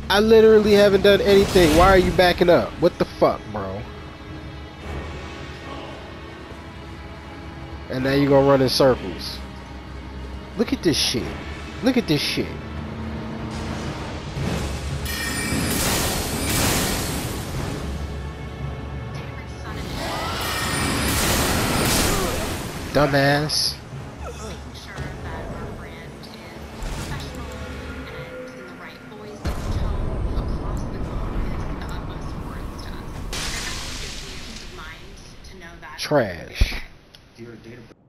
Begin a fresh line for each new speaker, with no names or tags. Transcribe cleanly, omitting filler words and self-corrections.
I literally haven't done anything. Why are you backing up? What the fuck, bro? And now you gonna run in circles. Look at this shit. Look at this shit. Dumbass.
Making sure that our brand is professional and in the right voice and tone across the globe is the utmost importance to us. And that gives me a peace of mind to know that
Trash.
we're okay.